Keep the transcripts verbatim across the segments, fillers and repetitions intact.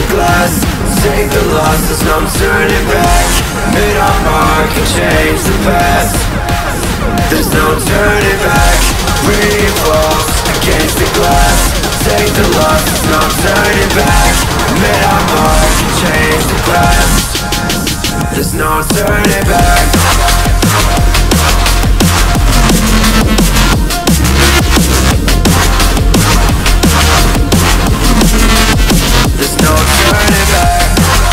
glass, take the loss, there's no turning back. Made our mark and change the past. There's no turning back. Revolve against the glass, take the loss, there's no turning back. Made our mark and change the past. There's no turning back. There's no turning back.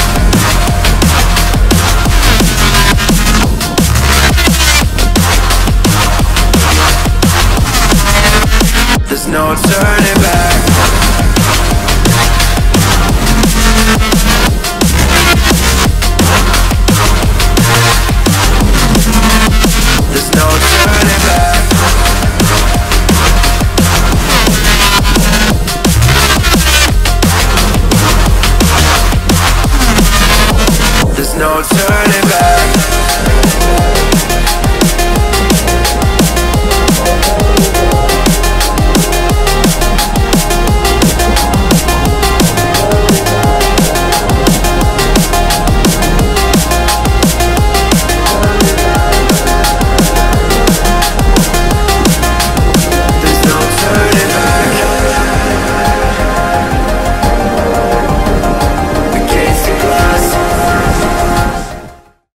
There's no turning back. There's no turning back. There's no turning back.